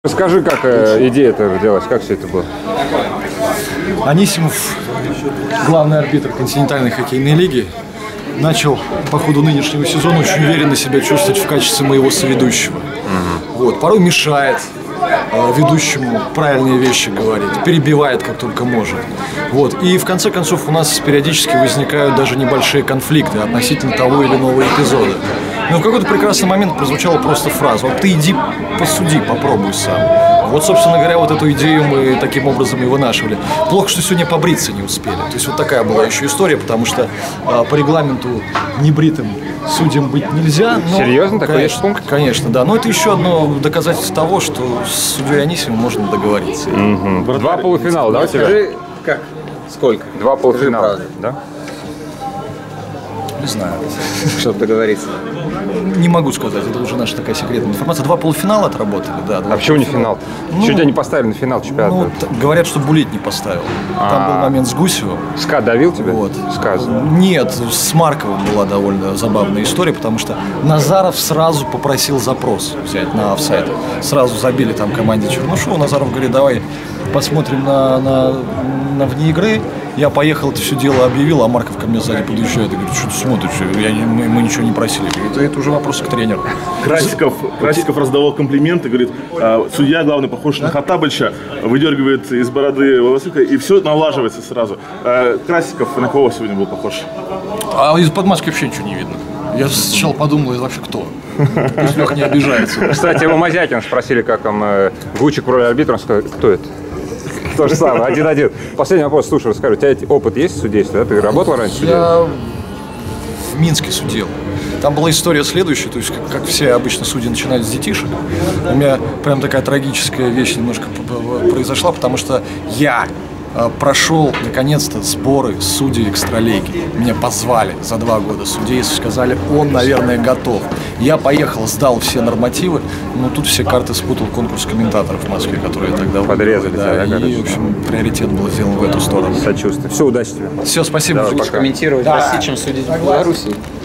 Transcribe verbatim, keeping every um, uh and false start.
Расскажи, как э, идея это родилась, как все это было? Анисимов, главный арбитр континентальной хоккейной лиги, начал по ходу нынешнего сезона очень уверенно себя чувствовать в качестве моего соведущего. Угу. Вот, порой мешает э, ведущему правильные вещи говорить, перебивает как только может. Вот. И в конце концов у нас периодически возникают даже небольшие конфликты относительно того или иного эпизода. Но в какой-то прекрасный момент прозвучала просто фраза: вот ты иди посуди, попробуй сам. Вот, собственно говоря, вот эту идею мы таким образом и вынашивали. Плохо, что сегодня побриться не успели. То есть вот такая была еще история, потому что а, по регламенту небритым судьям быть нельзя. Но, серьезно? Такой есть пункт? Конечно, да. Но это еще одно доказательство того, что с судьей Анисимовым можно договориться. Угу. Два полуфинала, да, у тебя? Скажи, как? Сколько? Два полуфинала, да? Не знаю. Чтобы договориться. Не могу сказать, это уже наша такая секретная информация. Два полуфинала отработали, да. А почему не финал? Ну, Чего тебя не поставили на финал чемпионата? Ну, говорят, что Булит не поставил. Там был момент с Гусевым. СКА давил тебя? Вот. СКА. Нет, с Марковым была довольно забавная история, потому что Назаров сразу попросил запрос взять на офсайд. Сразу забили там команде Чернышова. Назаров говорит: давай посмотрим на, на, на вне игры. Я поехал, это все дело объявил, а Марков ко мне сзади подъезжает и говорит: что ты смотришь, я, мы, мы ничего не просили. Это, это уже вопрос к тренеру. Красиков, Красиков раздавал комплименты, говорит: судья, главный, похож на Хаттабыча, выдергивает из бороды волосика, и все налаживается сразу. Красиков на кого сегодня был похож? А из-под маски вообще ничего не видно. Я сначала подумал, это вообще кто? Пусть Лех не обижается. Кстати, его Мазякин спросили, как там э, Гучик в роли арбитра, он сказал: кто это? То же самое, один-один. Последний вопрос, слушай, расскажи, у тебя опыт есть судейства, да? Ты работал раньше? Я в Минске судил. Там была история следующая, то есть, как, как все обычно судьи начинают с детишек. У меня прям такая трагическая вещь немножко произошла, потому что я прошел, наконец-то, сборы судей экстралиги. Меня позвали за два года судей, сказали: он, наверное, готов. Я поехал, сдал все нормативы, но тут все карты спутал конкурс комментаторов в Москве, которые тогда подрезали. Да, да, и, в общем, приоритет был сделан в эту сторону. Сочувствую. Все, удачи тебе. Все, спасибо. Лучше комментировать в России, чем судить в Беларуси.